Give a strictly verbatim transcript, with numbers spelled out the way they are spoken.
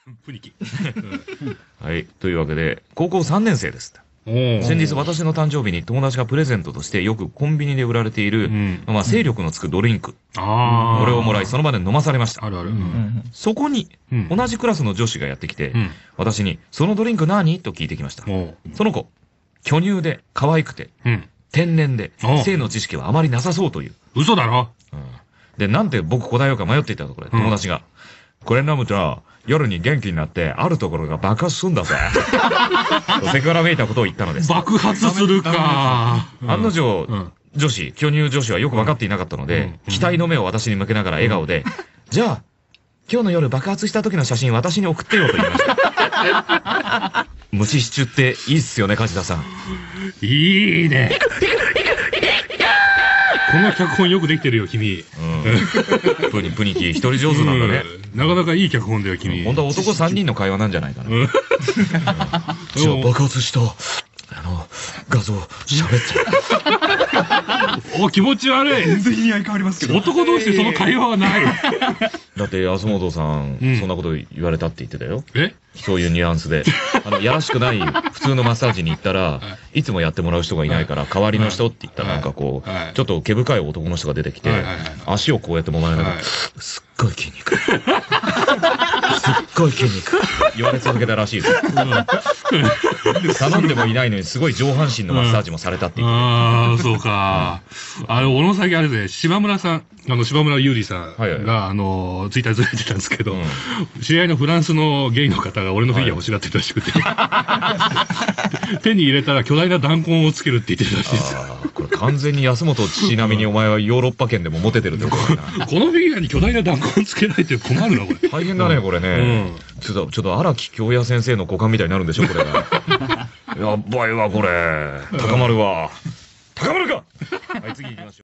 プニキ。 はい。というわけで、高校さんねん生です。先日私の誕生日に友達がプレゼントとしてよくコンビニで売られている、うん、まあ精力のつくドリンク。ああ。これをもらいその場で飲まされました。あるある。うん、そこに、同じクラスの女子がやってきて、うん、私に、そのドリンク何と聞いてきました。その子、巨乳で可愛くて、うん、天然で、性の知識はあまりなさそうという。 嘘だろ、 うん、で、なんて僕答えようか迷っていたところで、友達が、うん、これ飲むと、夜に元気になって、あるところが爆発するんだぜ。セクハラめいたことを言ったのです。 爆発するか。 案の定、うん、女子、巨乳女子はよく分かっていなかったので、うん、期待の目を私に向けながら笑顔で、うん、じゃあ、今日の夜爆発した時の写真私に送ってよと言いました。虫シチュっていいっすよね、梶田さん。 いいね。この脚本よくできてるよ、君。 うん。プニ、プニキ、一人上手なんだね。 なかなかいい脚本だよ、君。 本当は男さんにんの会話なんじゃないかな。じゃあ爆発した、あの、画像、喋っちゃう。お、気持ち悪い。 全然意味合い変わりますけど。 男同士でその会話はない。 だって、安本さん、そんなこと言われたって言ってたよ。え？そういうニュアンスで。あの、やらしくない、普通のマッサージに行ったら、いつもやってもらう人がいないから、代わりの人って言ったらなんかこう、ちょっと毛深い男の人が出てきて、足をこうやって揉まれながら、すっごい筋肉。すっごい筋肉。言われ続けたらしいです。頼んでもいないのに、すごい上半身のマッサージもされたっていう。 ああ、そうか。あれ、小野崎あれで、島村さん、あの、島村優里さんが、あの、ツイッターずれてたんですけど、知り合いのフランスのゲイの方が俺のフィギュアを欲しがってたらしくて、手に入れたら巨大な弾痕をつけるって言ってるらしいです。 これ完全に安本ちなみにお前はヨーロッパ圏でもモテてるってことだな。 このフィギュアに巨大な弾痕つけないって困るな、これ。 大変だね、これね。ちょっと、ちょっと荒木京也先生の股間みたいになるんでしょ、これが。やばいわ、これ。高まるわ。高まるかはい、次行きましょう。